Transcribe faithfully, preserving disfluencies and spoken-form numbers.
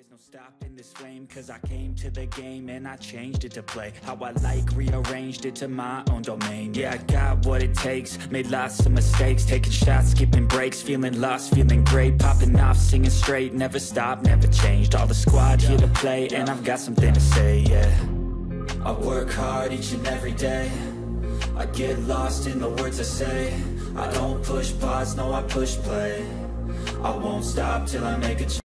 There's no stopping this flame, cause I came to the game and I changed it to play how I like, rearranged it to my own domain. Yeah, I got what it takes, made lots of mistakes, taking shots, skipping breaks, feeling lost, feeling great, popping off, singing straight, never stopped, never changed. All the squad here to play, and I've got something to say, yeah. I work hard each and every day, I get lost in the words I say. I don't push pause, no I push play. I won't stop till I make a change.